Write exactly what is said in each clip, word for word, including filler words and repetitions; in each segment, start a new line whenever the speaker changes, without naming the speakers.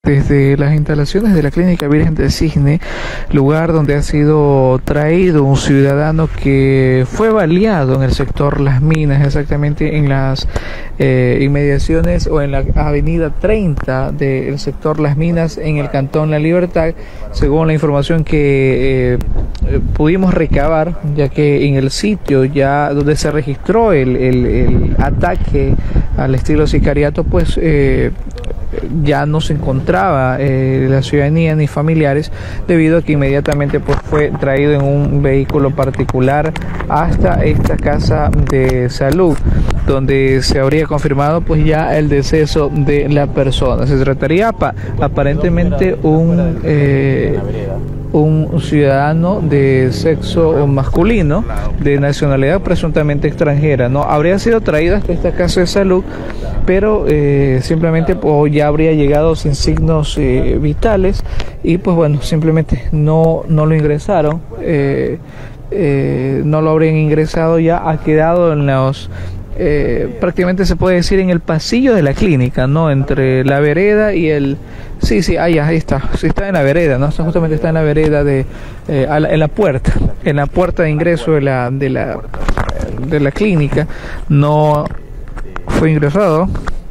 Desde las instalaciones de la Clínica Virgen del Cisne, lugar donde ha sido traído un ciudadano que fue baleado en el sector Las Minas, exactamente en las eh, inmediaciones o en la avenida treinta del sector Las Minas, en el cantón La Libertad, según la información que eh, pudimos recabar, ya que en el sitio ya donde se registró el, el, el ataque al estilo sicariato, pues eh, ya no se encontraba eh, la ciudadanía ni familiares, debido a que inmediatamente pues fue traído en un vehículo particular hasta esta casa de salud, donde se habría confirmado pues ya el deceso de la persona. Se trataría pa, aparentemente un eh, un ciudadano de sexo masculino, de nacionalidad presuntamente extranjera, no habría sido traído hasta esta casa de salud, pero eh, simplemente pues, ya habría llegado sin signos eh, vitales y pues bueno, simplemente no, no lo ingresaron, eh, eh, no lo habrían ingresado, ya ha quedado en los... Eh, prácticamente se puede decir en el pasillo de la clínica, ¿no? Entre la vereda y el... Sí, sí, ahí, ahí está, sí está en la vereda, ¿no? Justamente está en la vereda de... Eh, a la, en la puerta, en la puerta de ingreso de la, de la, de la clínica. No fue ingresado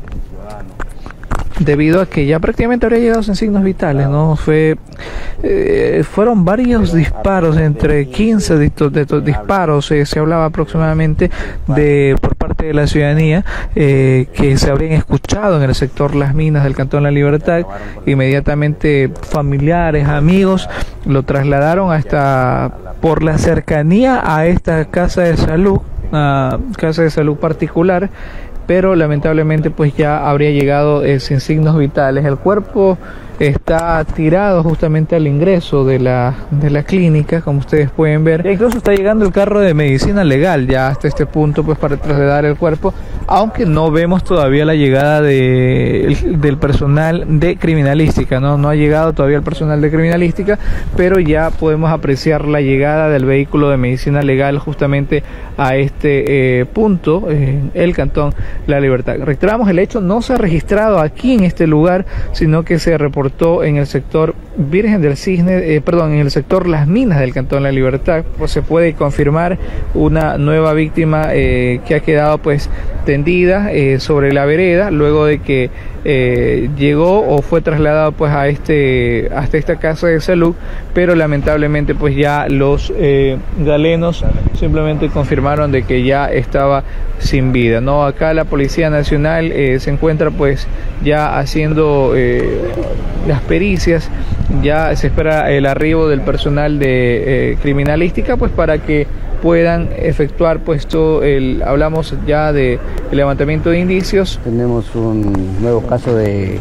debido a que ya prácticamente habría llegado sin signos vitales, ¿no? Fue, eh, fueron varios disparos, entre quince de estos, de estos disparos, eh, se hablaba aproximadamente de por parte de la ciudadanía, eh, que se habrían escuchado en el sector Las Minas del cantón La Libertad. Inmediatamente familiares, amigos, lo trasladaron hasta, por la cercanía a esta casa de salud, a casa de salud particular, pero lamentablemente pues ya habría llegado eh, sin signos vitales. El cuerpo está tirado justamente al ingreso de la de la clínica, como ustedes pueden ver. E incluso está llegando el carro de medicina legal ya hasta este punto pues para trasladar el cuerpo, aunque no vemos todavía la llegada de, el, del personal de criminalística, no no ha llegado todavía el personal de criminalística, pero ya podemos apreciar la llegada del vehículo de medicina legal justamente a este eh, punto, eh, el cantón La Libertad. Reiteramos, el hecho no se ha registrado aquí en este lugar, sino que se reportó en el sector Virgen del Cisne, eh, perdón, en el sector Las Minas del cantón La Libertad. Pues se puede confirmar una nueva víctima eh, que ha quedado pues tendida eh, sobre la vereda, luego de que eh, llegó o fue trasladado pues a este hasta esta casa de salud, pero lamentablemente pues ya los eh, galenos simplemente confirmaron de que ya estaba sin vida, ¿no? Acá la Policía Nacional eh, se encuentra pues ya haciendo eh, las pericias, ya se espera el arribo del personal de eh, criminalística pues para que puedan efectuar pues todo el, hablamos ya de el levantamiento de indicios.
Tenemos un nuevo caso de,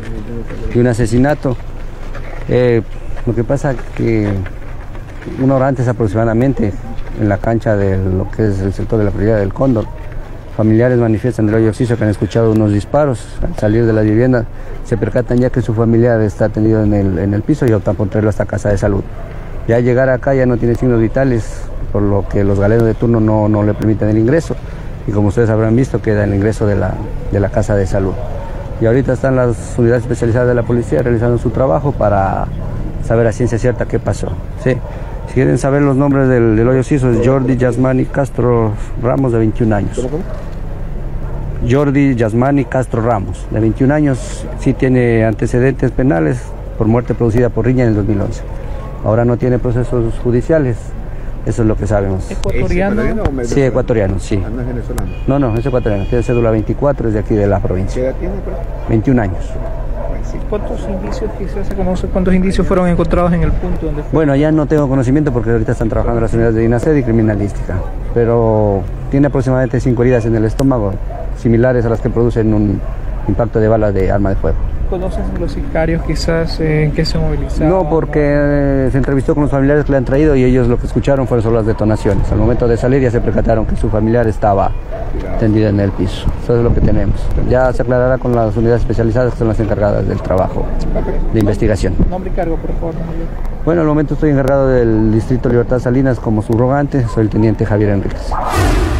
de un asesinato. Eh, lo que pasa que una hora antes aproximadamente, en la cancha de lo que es el sector de la prioridad del Cóndor, familiares manifiestan del Hoyo Oxiso que han escuchado unos disparos. Al salir de la vivienda se percatan ya que su familiar está tendido en el, en el piso y optan por traerlo hasta casa de salud. Ya al llegar acá ya no tiene signos vitales, por lo que los galenos de turno no, no le permiten el ingreso, y como ustedes habrán visto queda el ingreso de la, de la casa de salud. Y ahorita están las unidades especializadas de la policía realizando su trabajo para saber a ciencia cierta qué pasó, ¿sí? Si quieren saber los nombres del, del Hoyo Oxiso, es Jordi Yasmani Castro Ramos, de veintiún años. Jordi Yasmani Castro Ramos, de veintiún años, sí tiene antecedentes penales por muerte producida por riña en el dos mil once. Ahora no tiene procesos judiciales, eso es lo que sabemos.
¿Ecuatoriano?
Sí, ecuatoriano, sí.
¿No es venezolano?
No, no, es ecuatoriano, tiene cédula veinticuatro, es de aquí de la provincia.
¿Qué edad tiene, pues?
veintiún años.
¿Cuántos indicios quizás se conoce? ¿Cuántos indicios fueron encontrados en el punto donde fue?
Bueno, ya no tengo conocimiento porque ahorita están trabajando las unidades de INASED y criminalística, pero tiene aproximadamente cinco heridas en el estómago, similares a las que producen un impacto de bala de arma de fuego.
¿Conoces los sicarios quizás en qué se movilizaron?
No, porque eh, se entrevistó con los familiares que le han traído y ellos lo que escucharon fueron solo las detonaciones. Al momento de salir ya se percataron que su familiar estaba tendido en el piso. Eso es lo que tenemos. Ya se aclarará con las unidades especializadas que son las encargadas del trabajo de investigación.
Nombre y cargo, por favor.
Bueno, al momento estoy encargado del Distrito Libertad Salinas como subrogante. Soy el teniente Javier Enríquez.